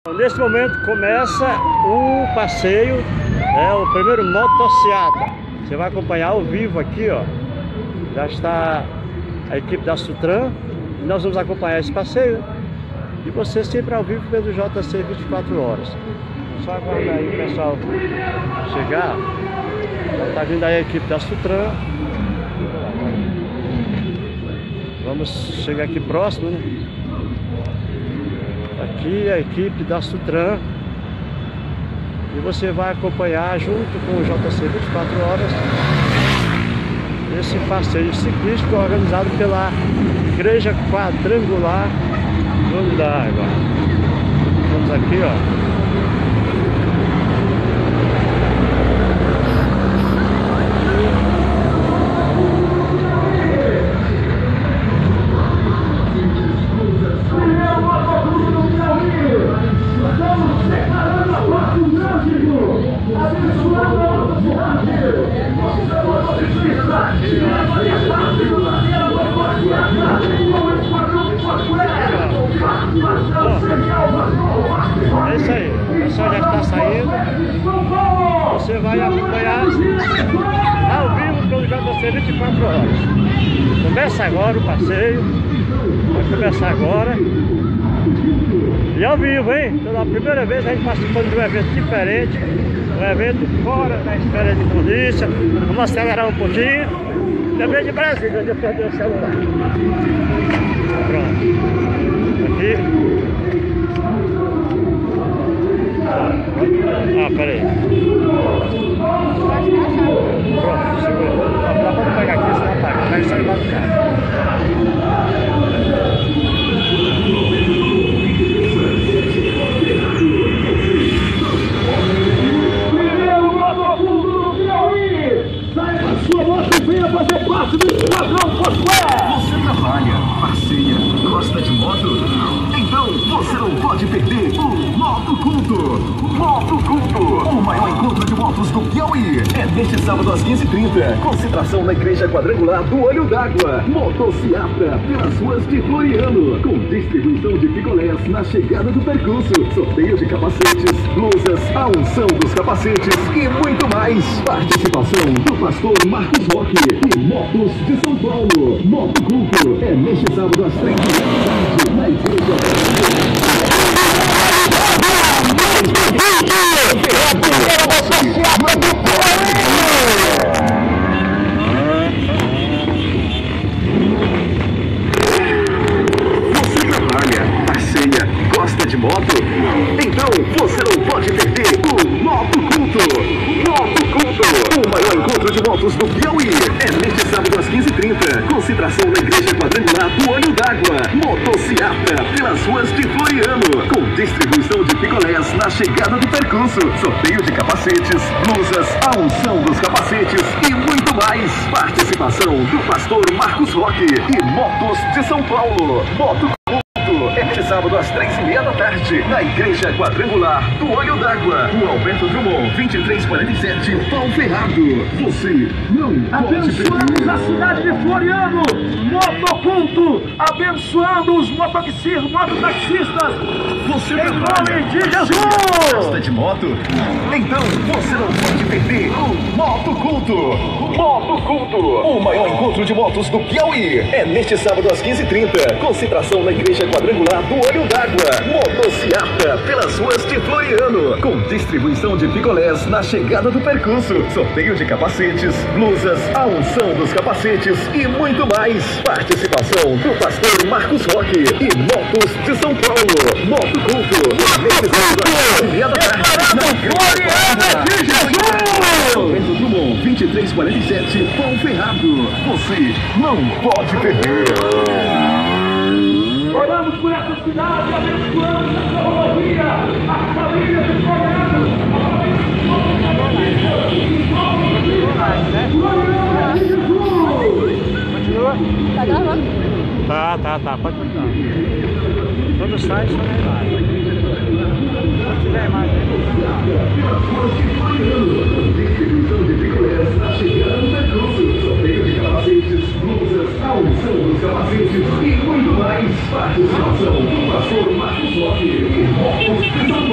Nesse momento começa o passeio, o primeiro motociata. Você vai acompanhar ao vivo aqui, ó. Já está a equipe da Sutran. Nós vamos acompanhar esse passeio e você sempre ao vivo pelo JC 24 horas. Só aguardar aí o pessoal chegar. Já está vindo aí a equipe da Sutran. Vamos chegar aqui próximo, né? Aqui a equipe da Sutran. E você vai acompanhar junto com o JC 24 horas esse passeio ciclístico organizado pela Igreja Quadrangular do Olho d'Água. Vamos aqui, ó. É isso aí, o pessoal já está saindo. Você vai acompanhar ao vivo pelo JC 24 horas. Começa agora o passeio. Vai começar agora. E ao vivo, hein? Pela primeira vez a gente participando de um evento diferente. Um evento fora da esfera de polícia. Vamos acelerar um pouquinho. Lembrei de Brasília, onde eu perdi o celular. Pronto. Aqui. Ah, peraí. Pronto, segura. Dá pra pegar aqui, senão apaga. Pega isso aí lá do carro. Sua moto venha fazer parte do Esquadrão Foursquare! Você trabalha, passeia, gosta de moto? Então você não pode perder o Moto Culto! Moto Culto! O maior encontro de motos do Piauí! É neste sábado às 15h30. Concentração na Igreja Quadrangular do Olho d'Água. Motociata pelas ruas de Floriano. Com distribuição de picolés na chegada do percurso. Sorteio de capacetes, blusas, a unção dos capacetes e muito mais. Participação do pastor Marcos Roque e Motos de São Paulo. Moto Culto é neste sábado às 3h30 na Igreja. Você trabalha, passeia, gosta de moto? Então você não pode perder o Moto Culto! Moto Culto! O maior encontro de motos do Piauí é neste sábado às 15h30. Concentração na Igreja Quadrangular do Olho d'Água. Motociata pelas ruas de Floriano. Com distribuição de picolés na chegada do percurso. Sorteio de capacetes, blusas, a unção dos capacetes e muito mais. Participação do pastor Marcos Roque e Motos de São Paulo. Moto este sábado às 3h30 na Igreja Quadrangular do Olho d'Água. O Alberto Drummond, 2347, Pau Ferrado. Você não pode perder. A cidade de Floriano, Motoculto, abençoando os mototaxistas. Você em nome de Jesus. Gosta de moto? Então você não pode perder o Motoculto. Motoculto, o maior encontro de motos do Piauí. É neste sábado às 15h30. Concentração na Igreja Quadrangular do Olho d'Água. Motociata pelas ruas de Floriano. Com distribuição de picolés na chegada do percurso. Sorteio de capacetes, blusas, a unção dos capacetes e muito mais. Participação do pastor Marcos Roque e Motos de São Paulo. Moto Culto. Neste sábado às 3h30 na Igreja de Jesus. Alberto Drummond, 2347, Pau Ferrado. Você não pode perder. Oramos por essa cidade, abençoamos essa rodovia, as famílias de Floriano. Continua? Tá gravando? Tá, pode continuar. Quando sai, só na imagem. Quando tiver a imagem. Distribuição de picolés na chegada do percurso. Sorteio de capacetes, blusas, a unção dos capacetes e muito mais. Participação do pastor Marcos Roque e Motos de São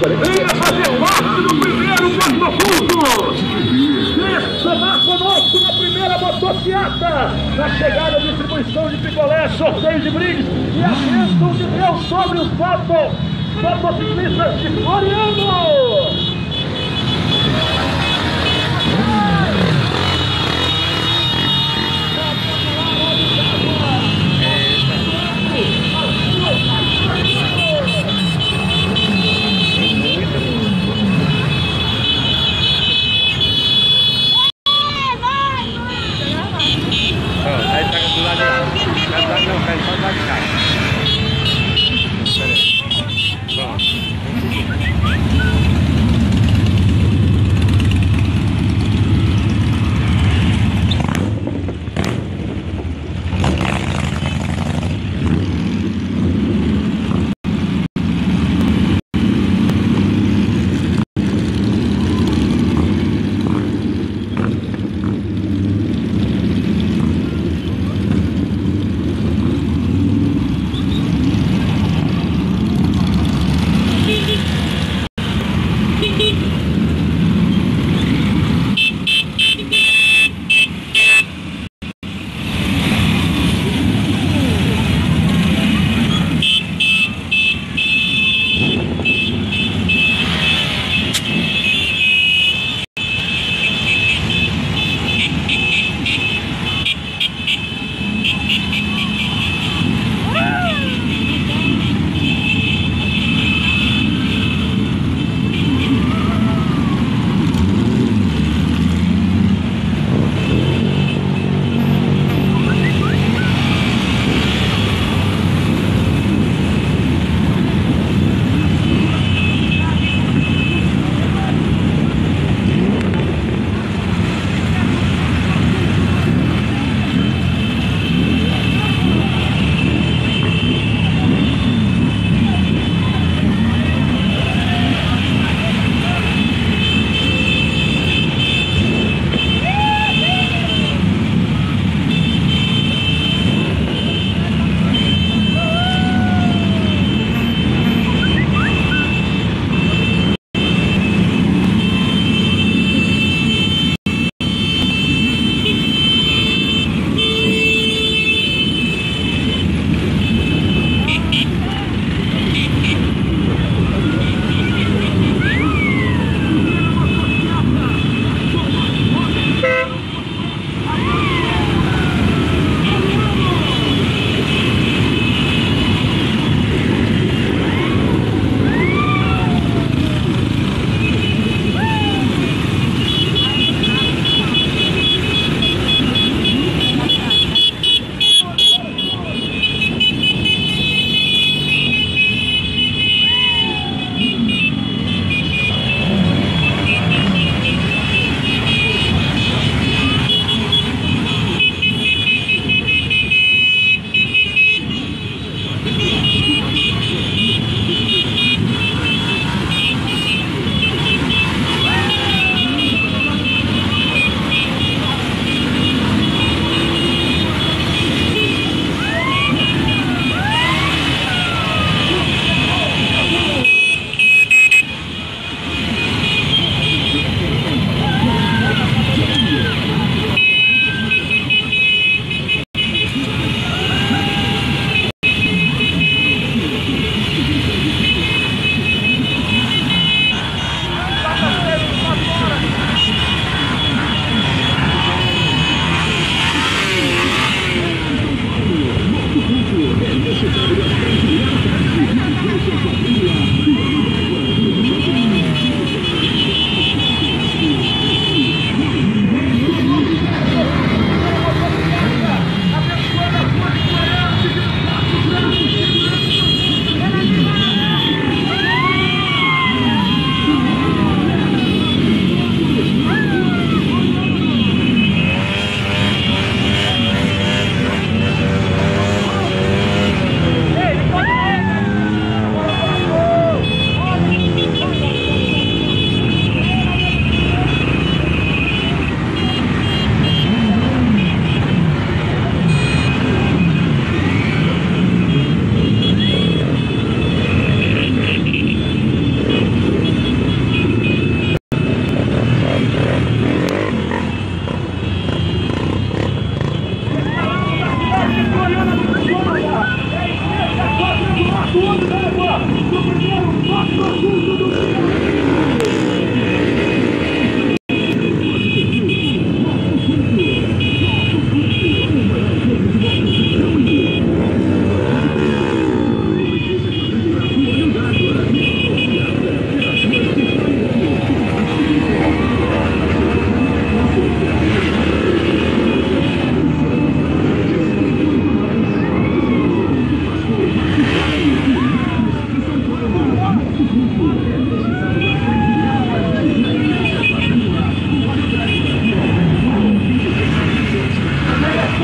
Venha fazer parte do primeiro Motoculto! Venha somar conosco na primeira motociata, na chegada, distribuição de picolé, sorteio de brindes e a bênção de Deus sobre os motociclistas de Floriano!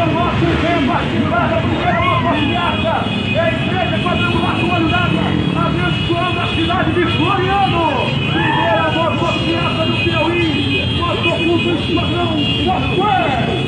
nosso venha participar da primeira motociata. É a igreja quadrangular do Olho d'Água, abençoando a cidade de Floriano. Primeira motociata do Piauí, motoculto esquadrão Software.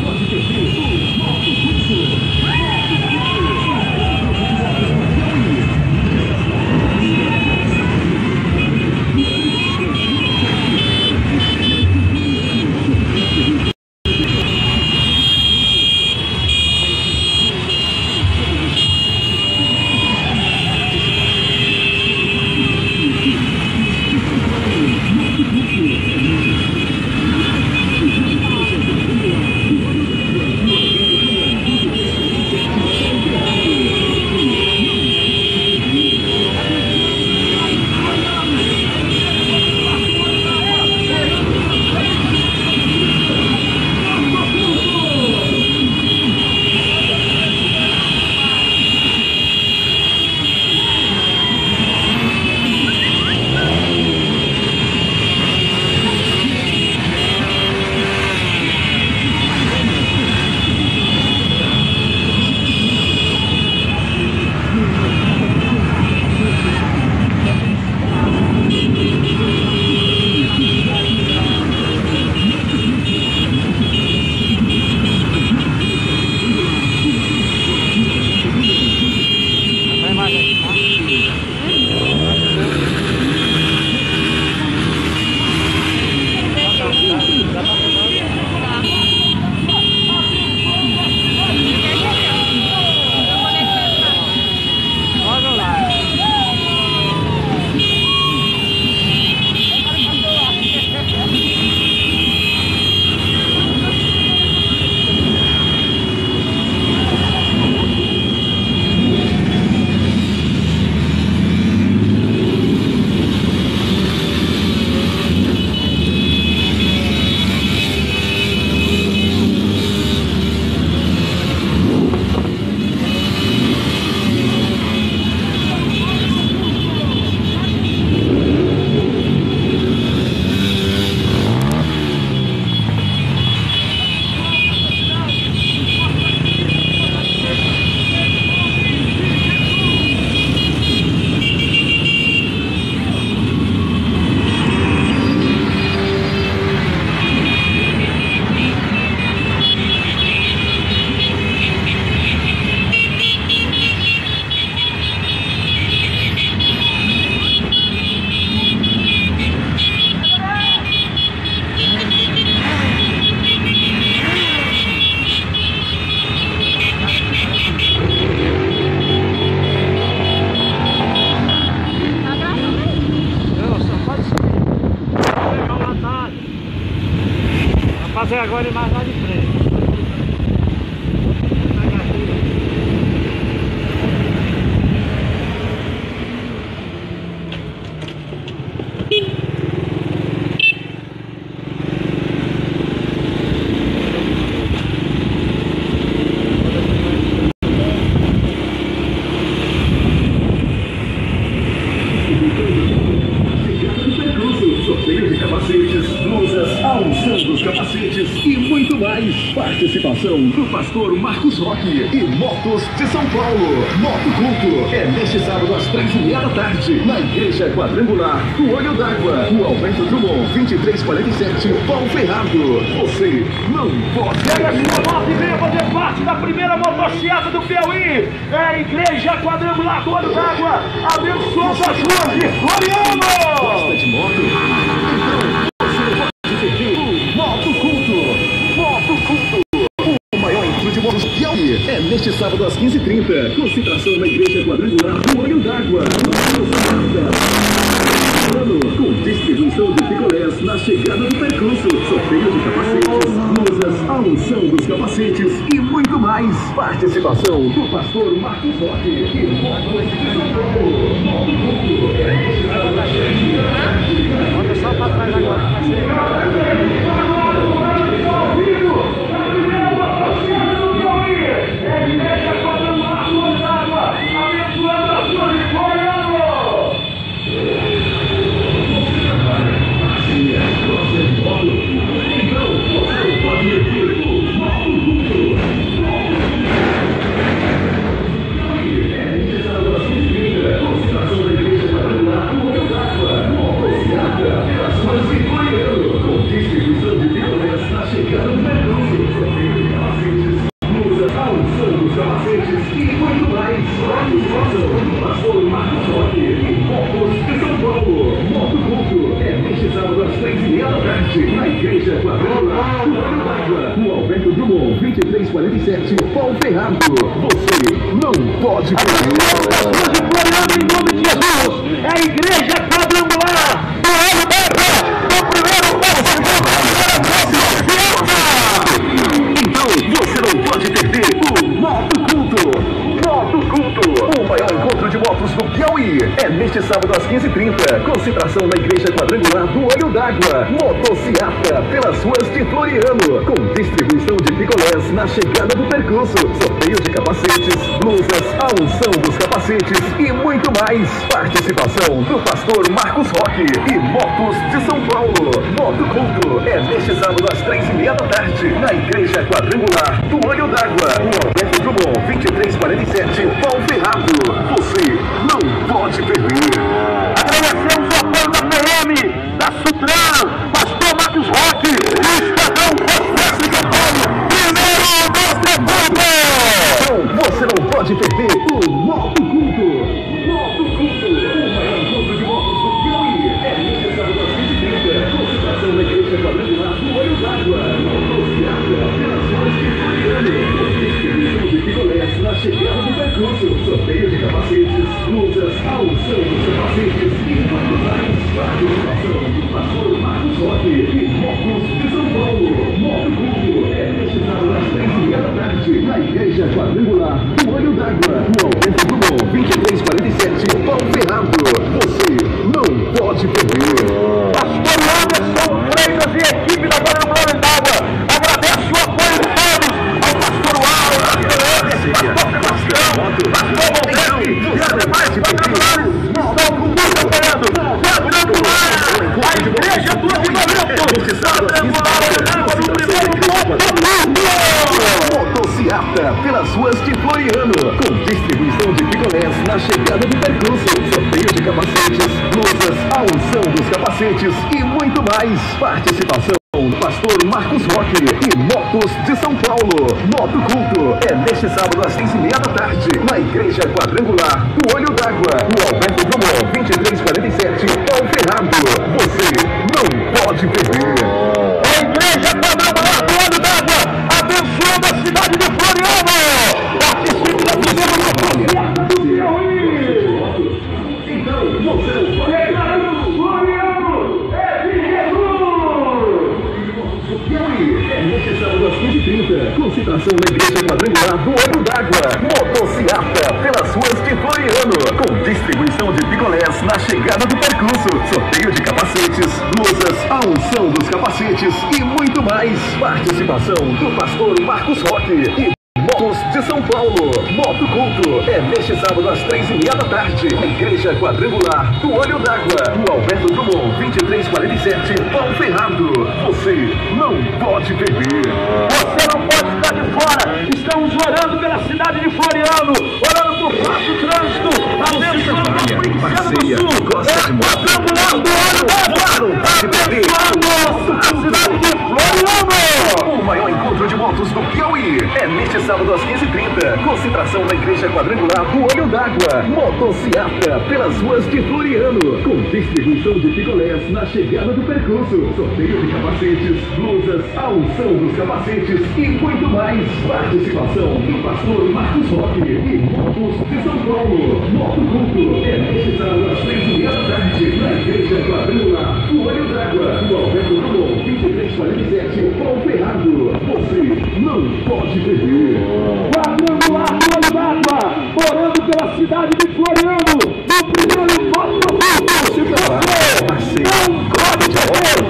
Fazer agora mais lá de frente. Sorteio de capacetes, blusas, a unção dos capacetes e muito mais. Participação do pastor Marcos Roque e Motos de São Paulo. Moto Culto é neste sábado às 3h30 na Igreja Quadrangular do Olho d'Água, o Alberto Drummond, 2347, Paulo Ferrado. Você não pode Pega a sua moto e venha fazer parte da primeira motociata do Piauí. É a Igreja Quadrangular do Olho d'Água, abençoando as ruas de Floriano. Gosta de moto? Então você pode perder o Moto Culto. Moto Culto, o maior encontro de motos do Piauí. É neste sábado às 15h30. Concentração na Igreja Quadrangular do Olho d'Água. Com distribuição de picolés na chegada do percurso. Sorteio de capacetes, blusas, a unção dos capacetes e muito mais. Participação do pastor Marcos Roque e Motos de São Paulo. Moto Culto. Bota só pra trás agora. Então você pode meter o Moto Culto. 2347, Paulo Ferrado. Você não pode perder. Em nome de Jesus, é a igreja quadrangular. O primeiro passo. Então você não pode perder o Moto Culto. Moto Culto, o maior encontro de motos do Piauí. É neste sábado às 15h30. Concentração na igreja quadrangular do Olho d'Água. Motociata pelas ruas de Floriano. Com distribuição de picolés na chegada do percurso. Sorteio de capacetes, blusas, a unção dos capacetes e muito mais. Participação do pastor Marcos Roque e Motos de São Paulo. Moto Culto é neste sábado às 3h30 na igreja quadrangular do Olho d'Água. Alberto Drummond, 2347, Paulo Ferrado. Você não pode perder. Agradecemos o apoio da PM, da Sutran, pastor Marcos Roque e o esquadrão Processo de Antônio. Primeiro do Então você não pode perder o Moto Culto. Moto Culto, o maior encontro de motos do Piauí. É neste sábado às 15h30. Concentração na igreja quadrangular do Olho d'Água. Motociata pelas ruas de Floriano. Distribuição de picolés na chegada do percurso. Sorteio de capacetes, blusas, a unção dos capacetes e muito mais. Participação do pastor Marcos Roque e Motos de São Paulo. Moto Culto é neste sábado às 3h30 na igreja quadrangular do Olho d'Água. No Alberto Drummond, 2347, Paulo Ferrado. Você não pode perder. pastor Anderson Freitas e equipe da Quadrangular d'Água. Agradece o apoio de todos ao pastor Wallace, pastor Sebastião, pastor Monteiro e as demais quadrangulares estão comigo apoiando. Quadrangular, a igreja do avivamento. Quadrangular olhando no primeiro Motociata pelas ruas de Floriano. Com distribuição de picolés na chegada do percurso. Sorteio de capacetes, blusas, a unção dos capacetes e muito mais. Participação do pastor Marcos Roque e Motos de São Paulo. Moto Culto é neste sábado às 6h30 na igreja quadrangular do Olho d'Água. No Alberto Drummond, 2347, Paulo Ferrado. Você não pode perder. A igreja quadrangular do Olho d'Água, abençoando a cidade de Floriano. Participe da primeira Motociata do Piauí. Então você não pode Declarando Floriano é de Jesus. Piauí é neste sábado às 15h30. Concentração na igreja quadrangular do Olho d'Água. Motociata pelas ruas de Floriano. Com distribuição de picolés na chegada do percurso. Sorteio de capacetes, blusas, a unção dos capacetes e muito mais. Participação do pastor Marcos Roque e Motos de São Paulo. Moto Culto é neste sábado às 3h30 na igreja quadrangular do Olho d'Água. No Alberto Drummond, 2347, Paulo Ferrado. Você não pode perder. Você não pode ficar de fora. Estamos orando pela cidade de Floriano, orando por fácil trânsito, abençoando a Princesa do Sul. Gosta de moto? Quadrangular do Olho d'Água, abençoando a cidade de Floriano. O maior encontro de motos do Piauí é neste sábado às 15h30. Concentração na igreja quadrangular do Olho d'Água. Motociata pelas ruas de Floriano. Com distribuição de picolés na chegada do percurso. Sorteio de capacetes, blusas, a unção dos capacetes e muito mais. Participação do pastor Marcos Roque e Motos de São Paulo. Moto Culto é neste sábado às 3h30 na igreja quadrangular do Olho d'Água. No Alberto Drummond, 2347, Paulo Ferrado. Você não pode perder. Quadrangular do Olho d'Água, orando pela cidade de Floriano, no primeiro Moto Culto. Se você não pode perder,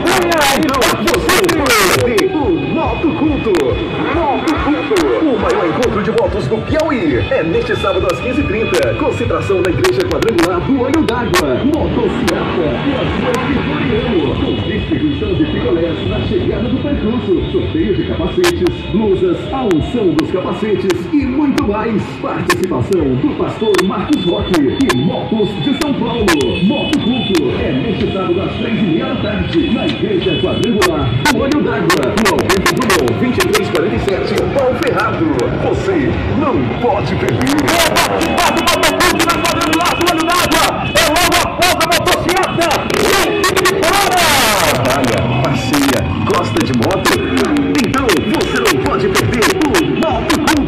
venha O Moto Culto. Moto Culto, o maior encontro de motos do Piauí. É neste sábado às 15h30. Concentração na igreja quadrangular do Olho d'Água. Motociata pelas ruas de Floriano. Com distribuição de picolés na chegada do percurso. Sorteio de capacetes, blusas, a unção dos capacetes e muito mais. Participação do pastor Marcos Roque e Motos de São Paulo. Moto Culto é neste sábado às 3h30 na igreja quadrangular do Olho d'Água. No Alberto Drummond, 2347, Paulo Ferrado. Você não pode perder. participar do Motoculto na Quadrangular do Olho d'Água. É logo após a motociata. Trabalha, passeia, gosta de moto? Então você não pode perder o Moto Culto.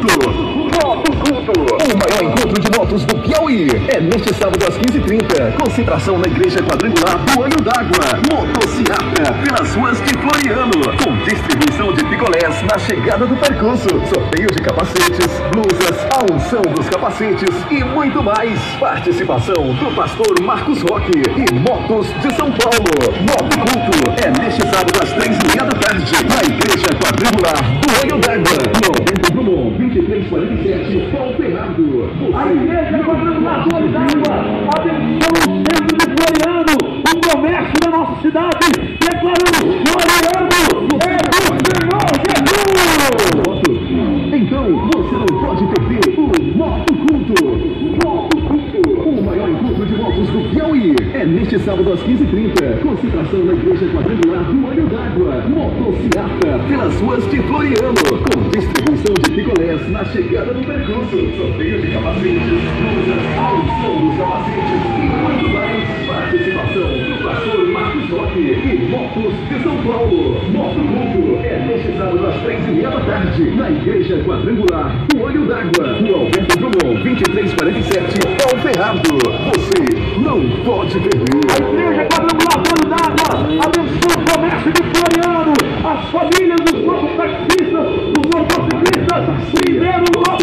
Moto Culto, o maior encontro de motos do Piauí. É neste sábado às 15h30. Concentração na Igreja Quadrangular do Olho d'Água. Motociata pelas ruas de Floriano. Com distribuição de picolés na chegada do percurso. Sorteio de capacetes, blusas, a unção dos capacetes e muito mais. Participação do pastor Marcos Roque e Motos de São Paulo. Moto Culto é neste sábado às 3h30 na Igreja Quadrangular do Olho d'Água. No Alberto Drummond, 2347, Paulo Ferrado. A Igreja Quadrangular do Olho d'Água abençoa o centro de Floriano, o comércio da nossa cidade, declarando: Floriano é do Senhor Jesus! Então você não pode perder o Moto Culto. Moto Culto, o maior encontro de motos do Piauí. É neste sábado às 15h30. Concentração na Igreja Quadrangular do Olho d'Água. Motociata pelas ruas de Floriano. Com distribuição de picolés na chegada do percurso. Sorteio de capacetes, blusas, a unção dos capacetes e muito mais. Participação do pastor Marcos Roque e Motos de São Paulo. Moto Culto é neste sábado às 3h30 na Igreja Quadrangular do Olho d'Água. No Alberto Drummond, 2347, Paulo Ferrado. Você não pode perder. A Igreja Quadrangular do Olho d'Água abençoa o comércio de Floriano, as famílias dos nossos taxistas, dos motociclistas, primeiro Moto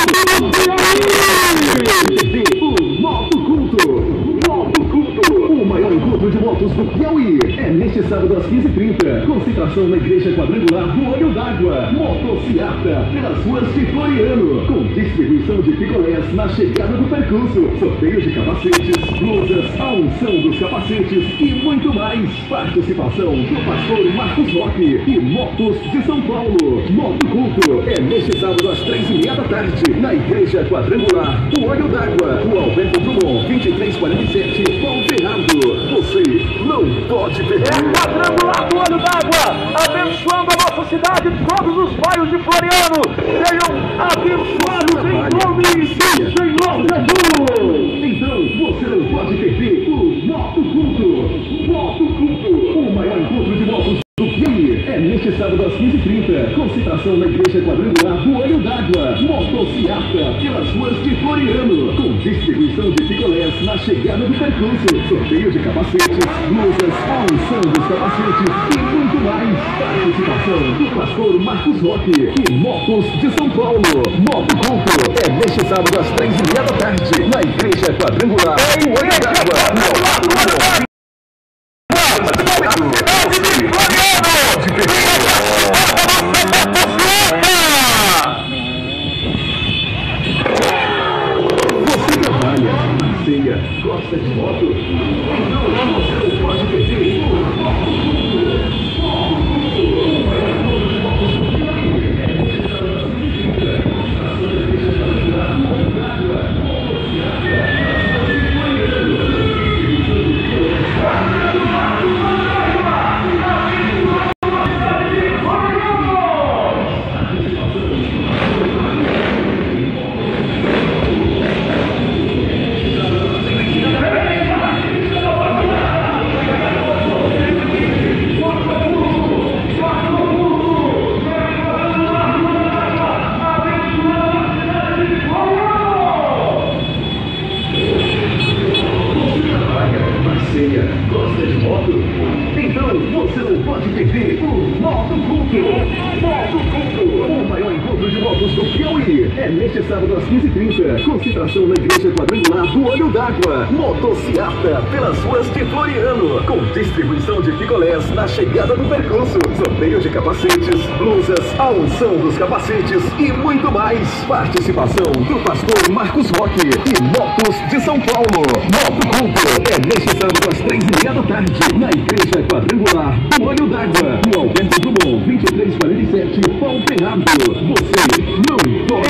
O Moto Culto. Moto Culto, o maior encontro de motos do Piauí. É neste sábado às 15h30. Concentração na Igreja Quadrangular do Olho d'Água. Motociata pelas ruas de Floriano. Com distribuição de picolés na chegada do percurso. Sorteio de capacetes, blusas, a unção dos capacetes e muito mais. Participação do pastor Marcos Roque e Motos de São Paulo. Moto Culto é neste sábado às 3h30 na Igreja Quadrangular do Olho d'Água. No Alberto Drummond, 2347, Paulo Ferrado. Você não pode perder. Quadrangular do Olho d'Água, abençoando a nossa cidade, todos os bairros de Floriano sejam abençoados em nome do Senhor Jesus. Então você não pode perder o Moto Culto. Moto Culto, o maior encontro de motos do Piauí. É neste sábado às 15h30. Concentração na Igreja Quadrangular do Olho d'Água. Motociata pelas ruas de Floriano. Com distribuição de picolés na chegada do percurso. Sorteio de capacetes, blusas, a unção dos capacetes e muito mais. Participação do pastor Marcos Roque e Motos de São Paulo. Moto Culto é neste sábado às 3h30 na Igreja Quadrangular do Olho d'Água. Você trabalha, passeia, gosta de moto? Então você não pode perder o Moto Culto. Gosta de moto? Então você não pode perder o Moto Culto. Moto Culto, o maior encontro de motos do Piauí. É neste sábado às 15h30. Concentração na Igreja Quadrangular do Olho d'Água. Motociata pelas ruas de Floriano. Com distribuição de picolés na chegada do percurso. Sorteio de capacetes, blusas, a unção dos capacetes e muito mais. Participação do pastor Marcos Roque e Motos de São Paulo. Moto Culto é neste sábado às 3h30 na Igreja Quadrangular do Olho d'Água. No Alberto Drummond, 2347, Paulo Ferrado. Você não pode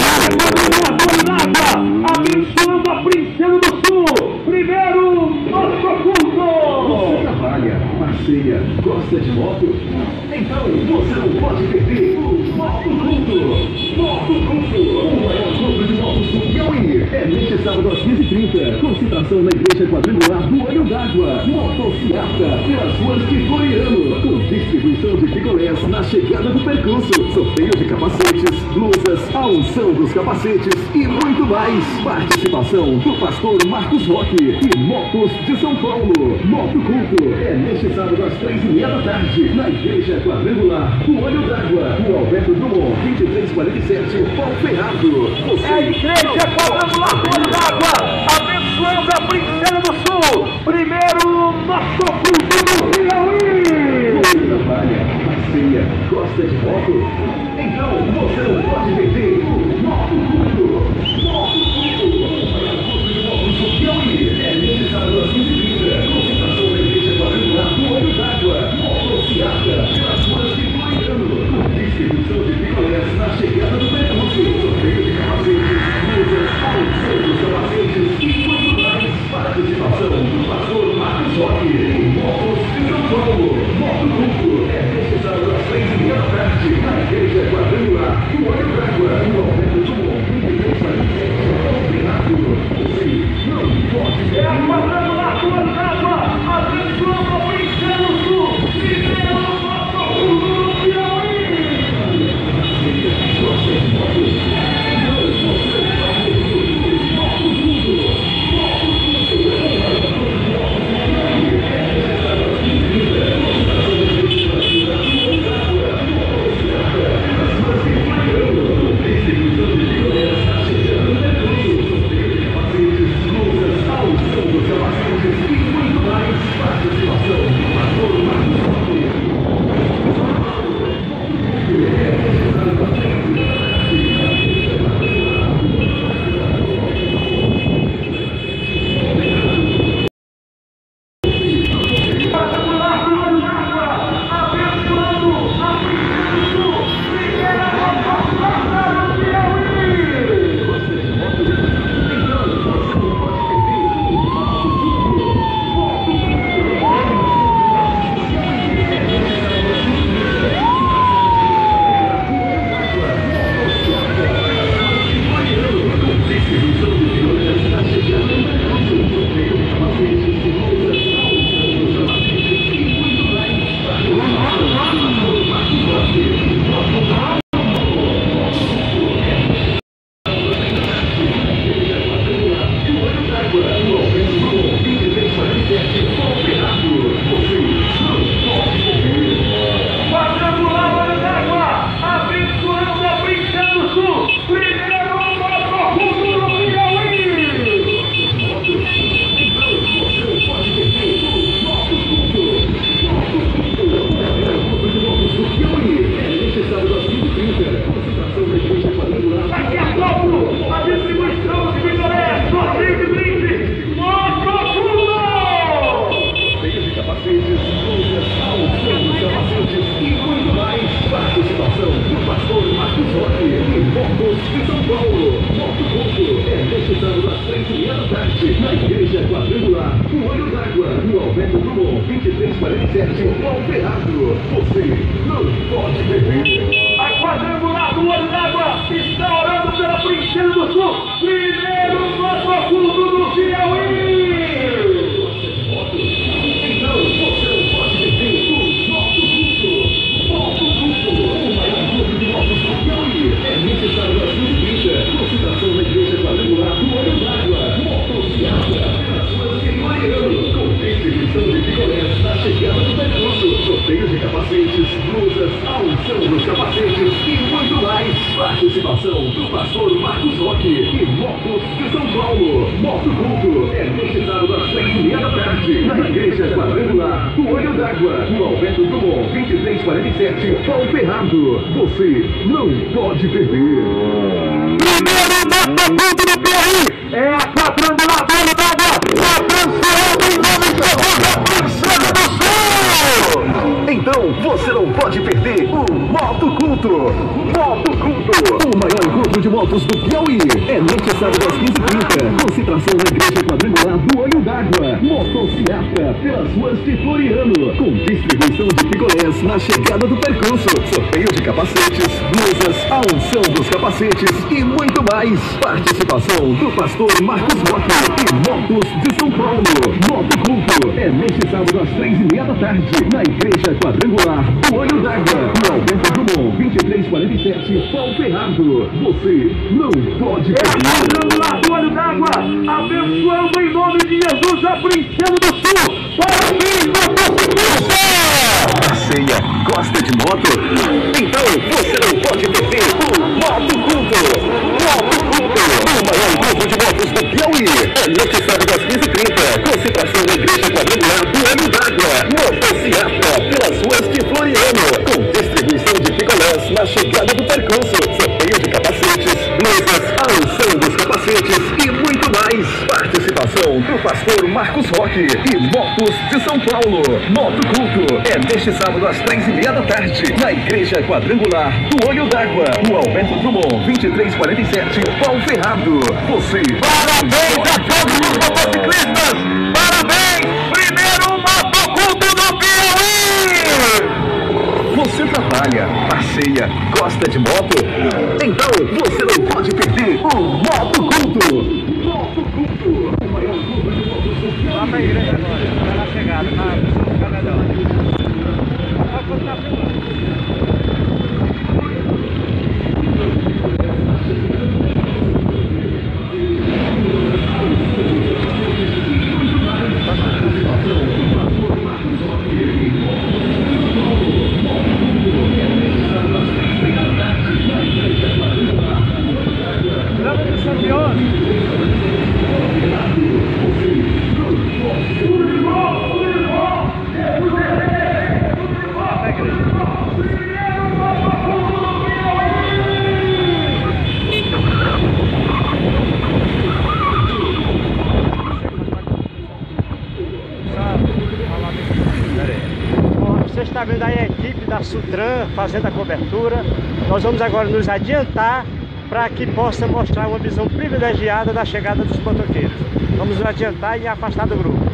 perder. Abençoando a Princesa do Sul. Primeiro, Moto Culto. Você trabalha, passeia, gosta de moto? Então você não pode perder o Moto Culto. Moto Culto, o maior encontro de motos do Piauí. É neste sábado às 15h30. Concentração na Igreja Quadrangular do Olho d'Água. Motociata pelas ruas de Floriano. Com distribuição de picolés na chegada do percurso. Sorteio de capacetes, blusas, a unção dos capacetes e muito mais. Participação do pastor Marcos Roque e Motos de São Paulo. Moto Culto é neste sábado às 3h30 na Igreja Quadrangular do Olho d'Água. O Alberto Drummond, 2347, Paulo Ferrado. É a Igreja Quadrangular do Olho d'Água, abençoando a Princesa do Sul. Primeiro, Moto Culto do Piauí. Você trabalha, passeia, gosta de moto? Então você não pode perder o Moto Culto. Moto Culto do Piauí. É neste sábado às 15h30. Concentração da Igreja Quadrangular do Olho d'Água. Motociata pelas ruas de Floriano. Com distribuição de picolés na chegada do percurso. Sorteio de capacetes, blusas, a unção dos capacetes e muito mais. Participação do pastor Marcos Roque e Motos de São Paulo. Moto Culto é neste sábado às 3h30 na Igreja Quadrangular do Olho d'Água. No Alberto Drummond, 2347, Renato. Você não pode É a Quadrangular do Olho d'Água, abençoando a Princesa do Sul. Primeiro, Moto Culto do Piauí. na Igreja Quadrangular do Olho d'Água, no Alberto Drummond, 2347, Paulo Ferrado. Você não pode perder. A Quadrangular do Olho d'Água está orando pela Princesa do Sul, primeiro Moto Culto do Piauí. Então você não pode perder o Moto Culto. Moto Culto, o maior grupo de motos do Piauí. É necessário a sua vida. Concentração na Igreja Quadrangular do Olho d'Água. Motociata, pelas ruas de Mariano, com distribuição de picolés na chegada do percurso. Sorteio de capacetes, blusas, a unção dos capacetes e muito mais. Participação do pastor Marcos Roque e Motos de São Paulo. Moto Culto é neste sábado às 3h30 na Igreja Quadrangular do Olho d'Água, no Alberto Drummond, 2347, Paulo Ferrado. Você não pode perder. Primeiro Moto Culto do Piauí é a Quadrangular do Olho d'Água, abençoando em nome de Jesus a Princesa do Sul. Então você não pode perder o Moto Culto. Moto Culto. Motoculto, o maior encontro de motos do Piauí. É neste sábado às 15h30. Concentração na igreja quadrangular do Olho d'Água. Motociata pelas ruas de Floriano. Com distribuição de picolés na chegada do percurso. Sorteio de capacetes, blusas, a unção dos capacetes e muito mais. Participação do pastor Marcos Moto e Motos de São Paulo. Motoculto é neste sábado às 3h30 da tarde. Na igreja quadrangular do Olho d'Água. No Alberto Drummond, 2347, Pau Ferrado. Você não pode perder. Quadrangular do Olho d'Água, abençoando em nome de Jesus a Princesa do Sul. Parabéns, motociclista! Passeia, gosta de moto? Então você não pode perder o Motoculto. Motoculto, o maior encontro de motos do Piauí. É neste sábado às 15h30. Concentração na igreja quadrangular do Olho d'Água. Motociata pelas ruas de Floriano. Com distribuição de picolés na chegada do percurso. Sorteio de capacetes, blusas, a unção dos capacetes e muito mais. Participação do pastor Marcos Roque e Motos de São Paulo. Motoculto é neste sábado às 3h30 da tarde. Na igreja quadrangular do Olho d'Água. No Alberto Drummond, 2347, Pau Ferrado. Você... Parabéns a todos os motociclistas! Parabéns! Primeiro Motoculto do Piauí! Você trabalha, passeia, gosta de moto? Então você não pode perder o Motoculto. Motoculto, o maior clube de motos do Piauí. Lá pra igreja agora, vai na chegada, ficar melhor. Pode continuar filmando. Você está vendo aí a equipe da Sutran fazendo a cobertura. Nós vamos agora nos adiantar para que possa mostrar uma visão privilegiada da chegada dos motoqueiros. Vamos nos adiantar e afastar do grupo.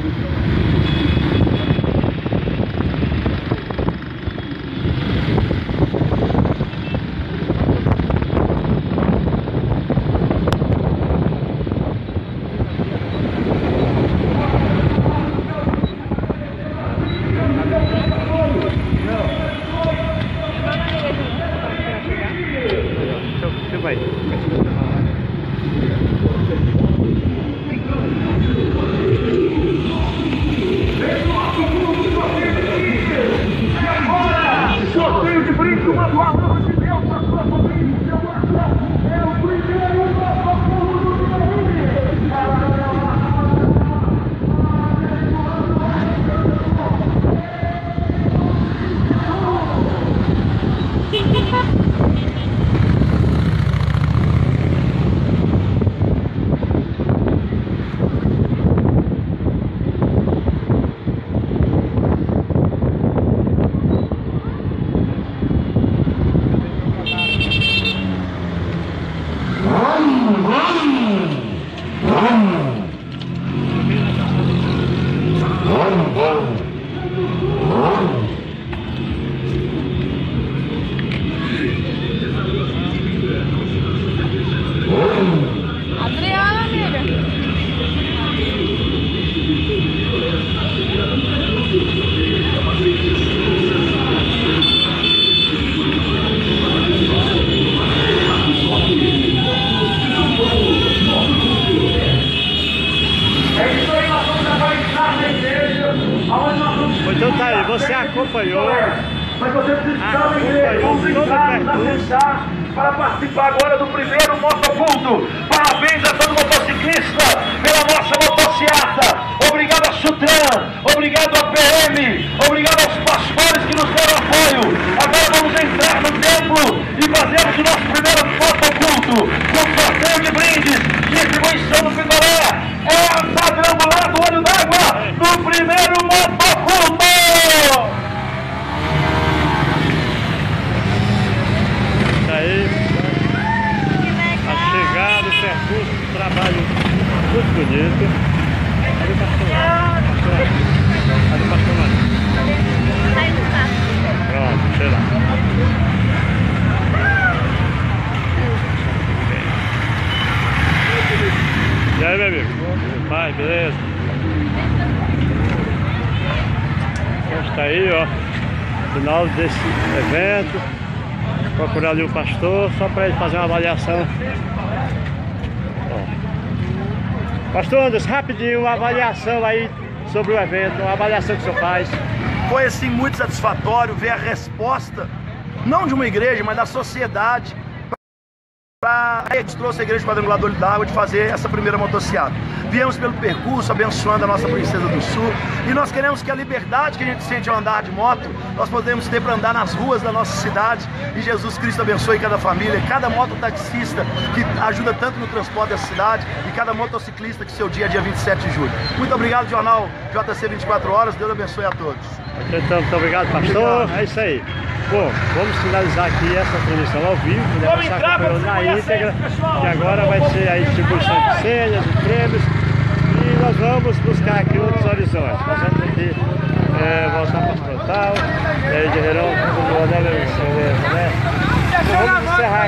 Sorteio de brinde, uma palavra de Deus para sua família. É o primeiro Motoculto do Piauí. Adriana, amiga. Então tá aí, você acompanhou. Mas você precisa estar na igreja, obrigado a acessar para participar agora do primeiro Motoculto. Parabéns a todo motociclista pela nossa motociata. Obrigado a Sutran, obrigado a PM, obrigado aos pastores que nos deram apoio. Agora vamos entrar no templo e fazermos o nosso primeiro Motoculto com sorteio de brindes, distribuição do picolé. É a quadrangular do Olho d'Água no primeiro Motoculto. Aí. muito bonito. Cadê o pastor? Cadê o pastor, mano? Pronto, sei lá. E aí, meu amigo? Pai, beleza? Então está aí, ó. Final desse evento. Procurar ali o pastor só para ele fazer uma avaliação. Ó. Pastor Anderson, rapidinho, uma avaliação aí sobre o evento, uma avaliação que o senhor faz. Foi assim muito satisfatório ver a resposta, não de uma igreja, mas da sociedade, para a gente trouxe a igreja quadrangulador d'água de fazer essa primeira motociata. Viemos pelo percurso abençoando a nossa Princesa do Sul e nós queremos que a liberdade que a gente sente ao andar de moto, nós podemos ter para andar nas ruas da nossa cidade, e Jesus Cristo abençoe cada família, cada mototaxista que ajuda tanto no transporte da cidade e cada motociclista que seu dia é dia 27 de julho. Muito obrigado, Jornal JC 24 Horas, Deus abençoe a todos. Então, muito obrigado, pastor. Obrigado. É isso aí. Bom, vamos finalizar aqui essa transmissão ao vivo, né? Você acompanhou na íntegra, e agora vai ser a distribuição de senhas, de prêmios, e nós vamos buscar aqui outros horizontes. Nós vamos aqui voltar para o frontal, Guerreirão, né? Então, vamos encerrar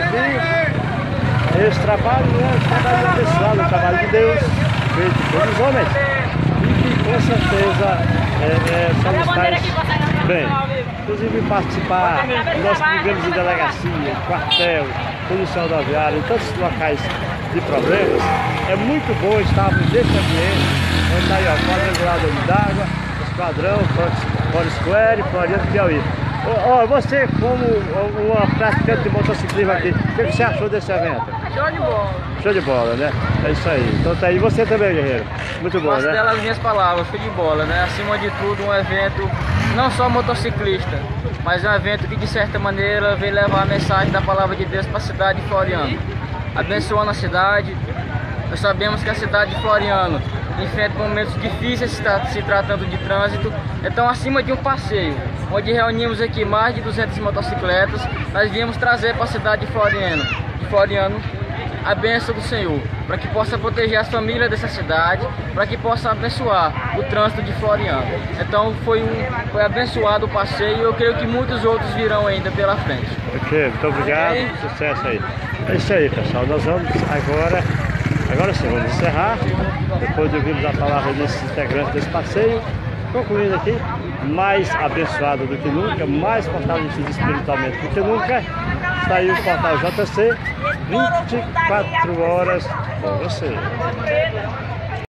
aqui esse trabalho, né? Esse trabalho pessoal, o trabalho de Deus, feito pelos homens, e que com certeza somos mais bem. Inclusive participar dos nossos programas de delegacia, quartel, polícia rodoviária, em tantos locais de problemas, é muito bom estarmos nesse ambiente, onde está aí ó, quadrangulador d'água, esquadrão, Foursquare, Floriano do Piauí. Você como uma praticante de motociclismo aqui, o que você achou desse evento? Show de bola. Show de bola, né? É isso aí. Então tá aí. Você também, Guerreiro? Muito bom, Gosto né? delas minhas palavras, show de bola, né? Acima de tudo, um evento não só motociclista, mas um evento que de certa maneira vem levar a mensagem da palavra de Deus para a cidade de Floriano. Abençoando a cidade. Nós sabemos que a cidade de Floriano enfrenta momentos difíceis se tratando de trânsito. Então, acima de um passeio, onde reunimos aqui mais de 200 motocicletas, nós viemos trazer para a cidade de Floriano a bênção do Senhor, para que possa proteger as famílias dessa cidade, para que possa abençoar o trânsito de Floriano. Então foi abençoado o passeio e eu creio que muitos outros virão ainda pela frente. Ok, muito obrigado, sucesso aí. É isso aí, pessoal, nós vamos agora sim, vamos encerrar, depois de ouvirmos a palavra desses integrantes desse passeio, concluindo aqui, mais abençoado do que nunca, mais fortalecido espiritualmente do que nunca, está aí o portal JC, 24 horas com você.